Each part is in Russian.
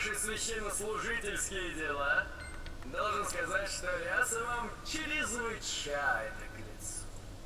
ваши священнослужительские дела, должен сказать, что ряса вам чрезвычайно к лицу.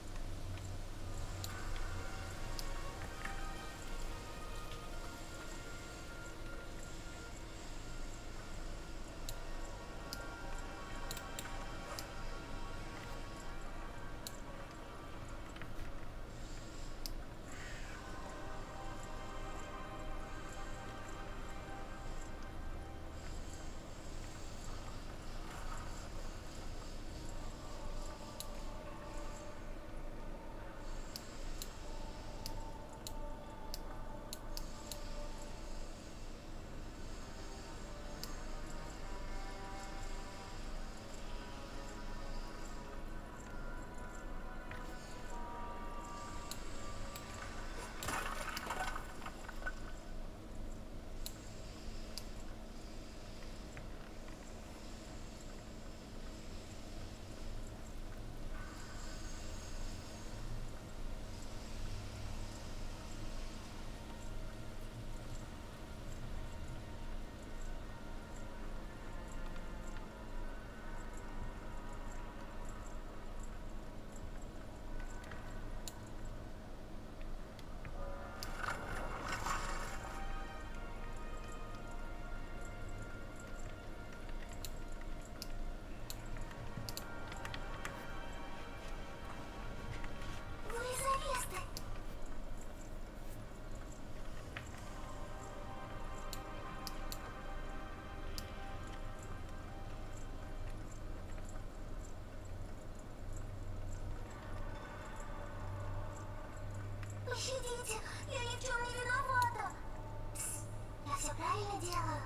Пощадите, я ни в чем не виновата. Пс, я все правильно делаю.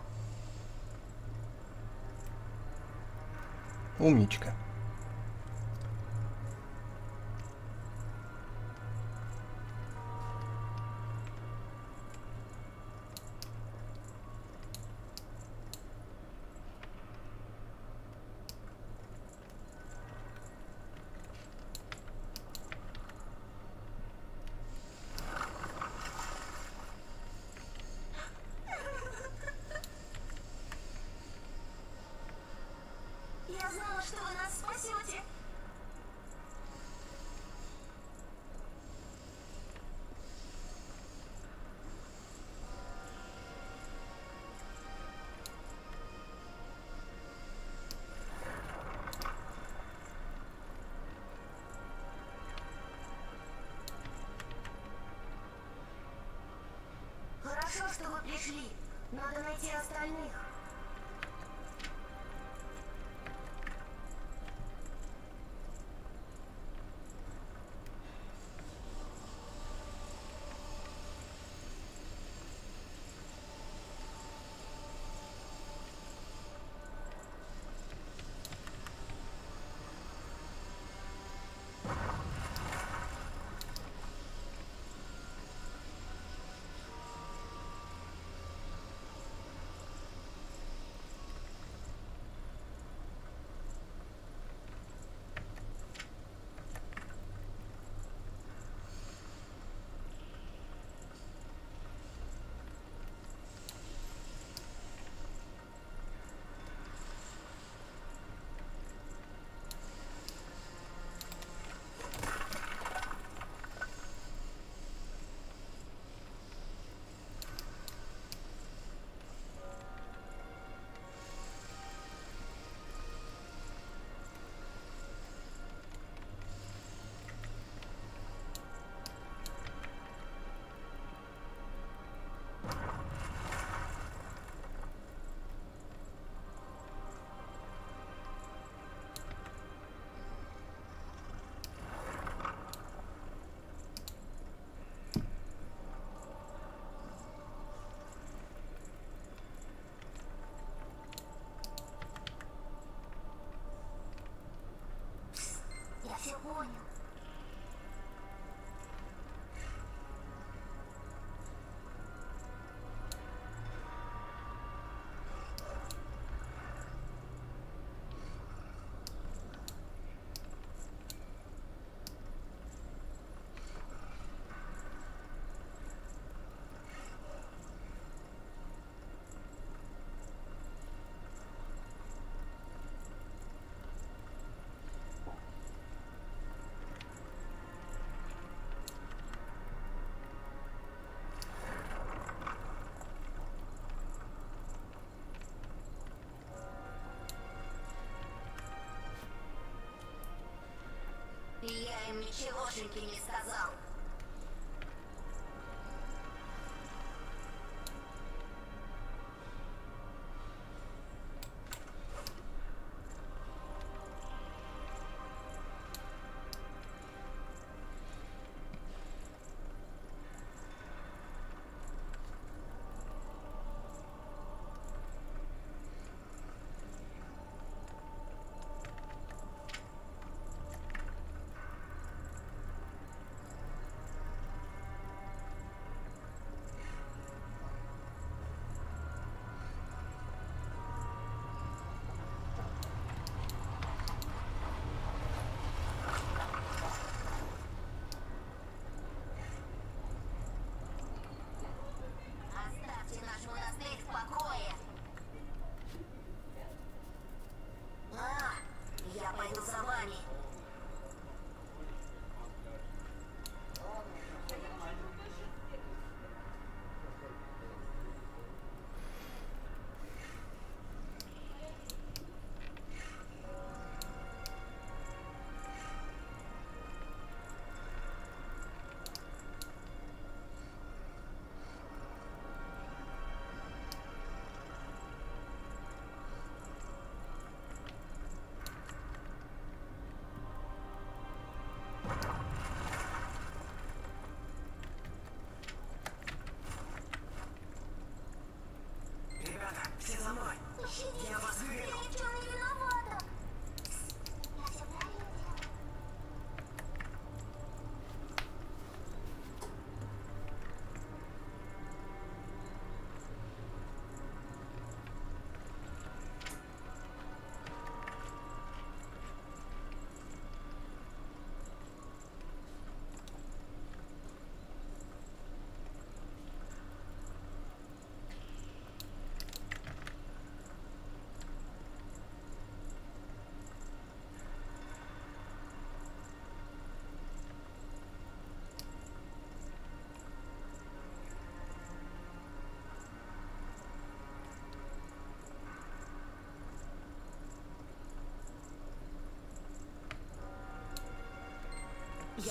Умничка. Я знала, что вы нас спасете. Хорошо, что вы пришли. Надо найти остальных.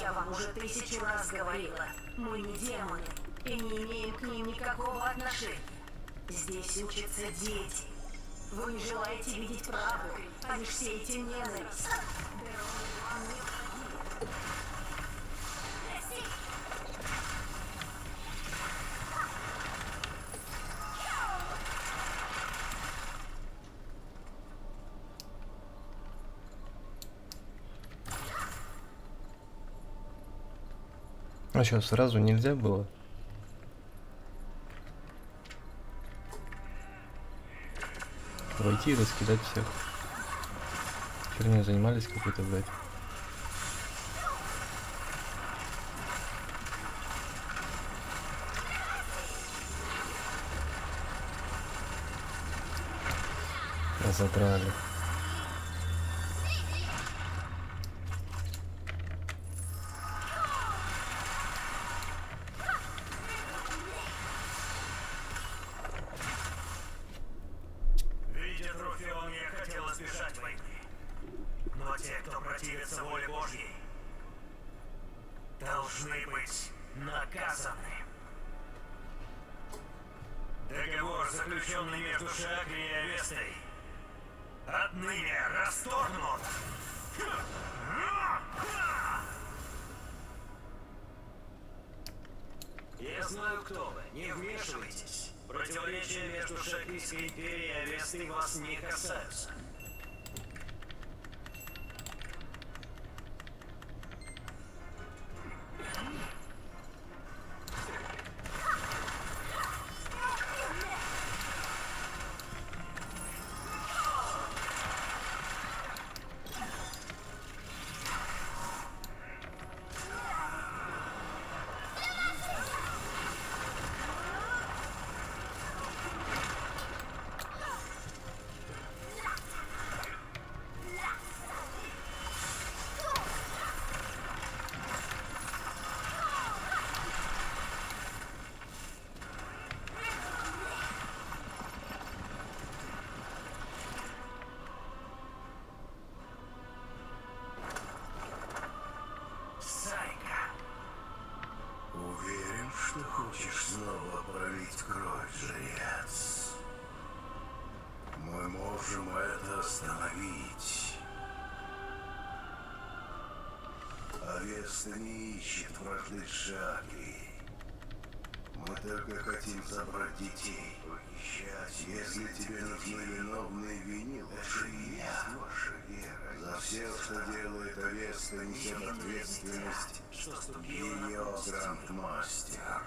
Я вам уже 1000 раз говорила, мы не демоны и не имеем к ним никакого отношения. Здесь учатся дети. Вы не желаете видеть правду, а лишь сеете ненависть. Бероны вам необходимы. А что, сразу нельзя было? Войти и раскидать всех. Херней занимались какой-то, блядь. Разобрали. Видя Труфеония, хотел избежать войны. Но те, кто противится воле Божьей, должны быть наказаны. Договор, заключенный между Шакри и Авестой, отныне расторгнут. Я знаю, кто вы. Не вмешивайтесь. Противоречия между Шакрийской империей и Авестой вас не касаются. Уверен, что хочешь снова пролить кровь, жрец. Мы можем это остановить. Авеста не ищет вражды Шакри. Мы только хотим забрать детей, похищать. Если тебе нужны виновные, вини лучше меня. Ваша вера. За все, что делает Авеста, несет ответственность ее Грандмастер.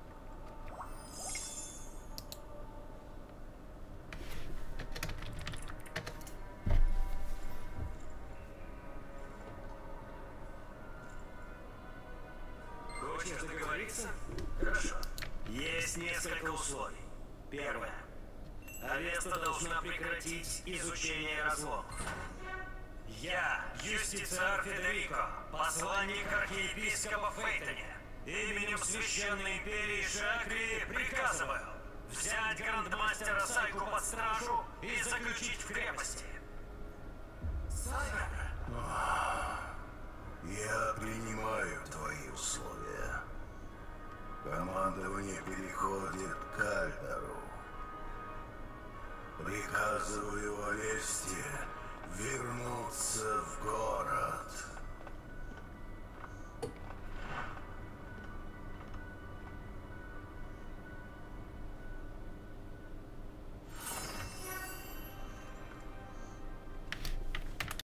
Хочешь договориться? Хорошо. Есть несколько условий. Первое. Авеста должна прекратить изучение разломов. Я, юстициар Федерико, посланник архиепископа Фейтоне, именем Священной Империи Шакри приказываю взять Грандмастера Сайку под стражу и заключить в крепости. Я принимаю твои условия. Командование переходит к Альдару. Приказываю Авесте вернуть